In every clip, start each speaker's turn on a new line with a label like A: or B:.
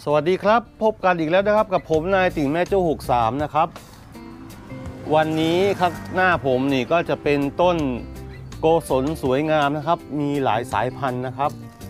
A: สวัสดีครับพบกันอีกแล้วนะครับกับผมนายติ่งแม่โจ้63นะครับวันนี้ครับหน้าผมนี่ก็จะเป็นต้นโกศลสวยงามนะครับมีหลายสายพันธุ์นะครับ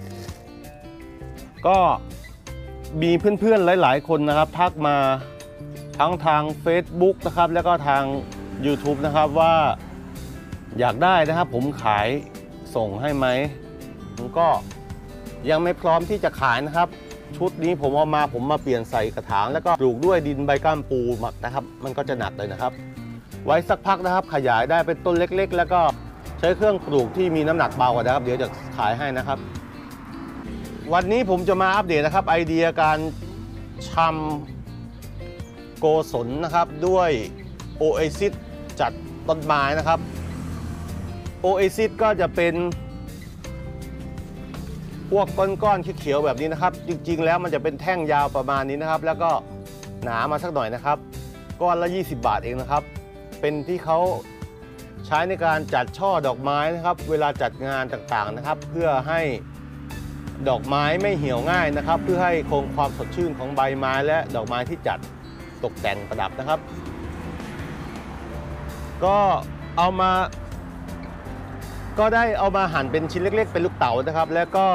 A: ก็มีเพื่อนๆหลายๆคนนะครับทักมาทั้งทาง Facebook นะครับแล้วก็ทาง YouTube นะครับว่าอยากได้นะครับผมขายส่งให้ไหมผมก็ยังไม่พร้อมที่จะขายนะครับชุดนี้ผมเอามามาเปลี่ยนใส่กระถางแล้วก็ปลูกด้วยดินใบก้ามปูหมักนะครับมันก็จะหนักเลยนะครับไว้สักพักนะครับขยายได้เป็นต้นเล็กๆแล้วก็ใช้เครื่องปลูกที่มีน้ำหนักเบากว่านะครับเดี๋ยวจะขายให้นะครับวันนี้ผมจะมาอัปเดตนะครับไอเดียการชำโกศลนะครับด้วยโอเอซิสจัดต้นไม้นะครับโอเอซิสก็จะเป็นพวกก้อนๆเขียวๆแบบนี้นะครับจริงๆแล้วมันจะเป็นแท่งยาวประมาณนี้นะครับแล้วก็หนามาสักหน่อยนะครับก้อนละ20 บาทเองนะครับเป็นที่เขาใช้ในการจัดช่อดอกไม้นะครับเวลาจัดงานต่างๆนะครับเพื่อให้ดอกไม้ไม่เหี่ยวง่ายนะครับเพื่อให้คงความสดชื่นของใบไม้และดอกไม้ที่จัดตกแต่งประดับนะครับก็ได้เอามาหั่นเป็นชิ้นเล็กๆเป็นลูกเต๋านะครับแล้วก็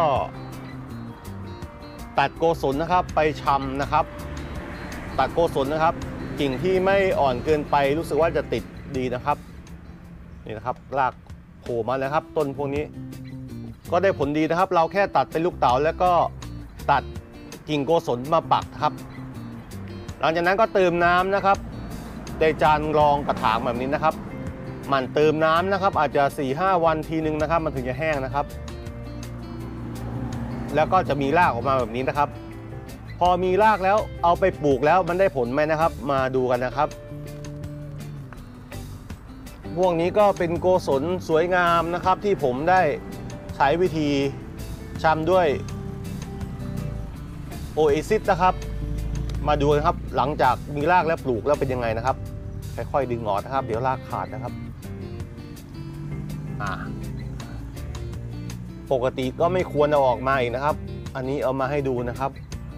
A: ตัดโกศลนะครับไปชำนะครับตัดโกศลนะครับกิ่งที่ไม่อ่อนเกินไปรู้สึกว่าจะติดดีนะครับนี่นะครับรากโผล่มาแล้วครับต้นพวกนี้ก็ได้ผลดีนะครับเราแค่ตัดเป็นลูกเต๋าแล้วก็ตัดกิ่งโกศลมาปักครับหลังจากนั้นก็เติมน้ำนะครับในจานรองกระถางแบบนี้นะครับมันเติมน้ำนะครับอาจจะ 4-5 วันทีนึงนะครับมันถึงจะแห้งนะครับแล้วก็จะมีรากออกมาแบบนี้นะครับพอมีรากแล้วเอาไปปลูกแล้วมันได้ผลไหมนะครับมาดูกันนะครับพวกนี้ก็เป็นโกศลสวยงามนะครับที่ผมได้ใช้วิธีชำด้วยโอเอซิสนะครับมาดูกันครับหลังจากมีรากแล้วปลูกแล้วเป็นยังไงนะครับค่อยๆดึงออกนะครับเดี๋ยวรากขาดนะครับปกติก็ไม่ควรเอาออกมาอีกนะครับอันนี้เอามาให้ดูนะครับ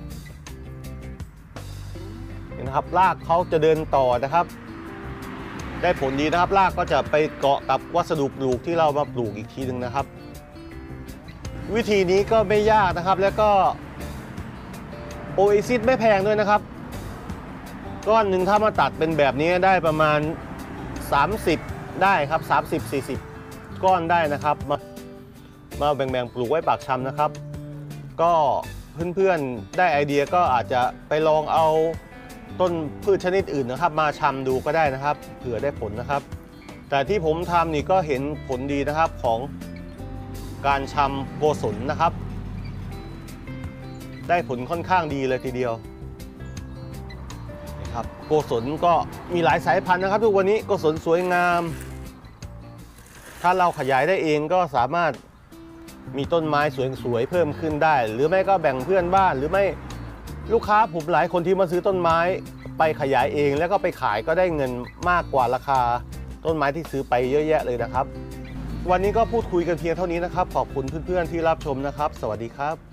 A: นี่นะครับรากเขาจะเดินต่อนะครับได้ผลดีนะครับรากก็จะไปเกาะกับวัสดุปลูกที่เรามาปลูกอีกทีหนึ่งนะครับวิธีนี้ก็ไม่ยากนะครับแล้วก็โอเอซิสไม่แพงด้วยนะครับก้อนหนึ่งถ้ามาตัดเป็นแบบนี้ได้ประมาณ30ได้ครับ30-40ก้อนได้นะครับมาแบ่งๆปลูกไว้ปากชำนะครับก็เพื่อนๆได้ไอเดียก็อาจจะไปลองเอาต้นพืชชนิดอื่นนะครับมาชำดูก็ได้นะครับเผื่อได้ผลนะครับแต่ที่ผมทำนี่ก็เห็นผลดีนะครับของการชำโกศลนะครับได้ผลค่อนข้างดีเลยทีเดียวนะครับโกศลก็มีหลายสายพันธุ์นะครับทุกวันนี้โกศลสวยงามถ้าเราขยายได้เองก็สามารถมีต้นไม้สวยๆเพิ่มขึ้นได้หรือไม่ก็แบ่งเพื่อนบ้านหรือไม่ลูกค้าผมหลายคนที่มาซื้อต้นไม้ไปขยายเองแล้วก็ไปขายก็ได้เงินมากกว่าราคาต้นไม้ที่ซื้อไปเยอะแยะเลยนะครับวันนี้ก็พูดคุยกันเพียงเท่านี้นะครับขอบคุณเพื่อนๆที่รับชมนะครับสวัสดีครับ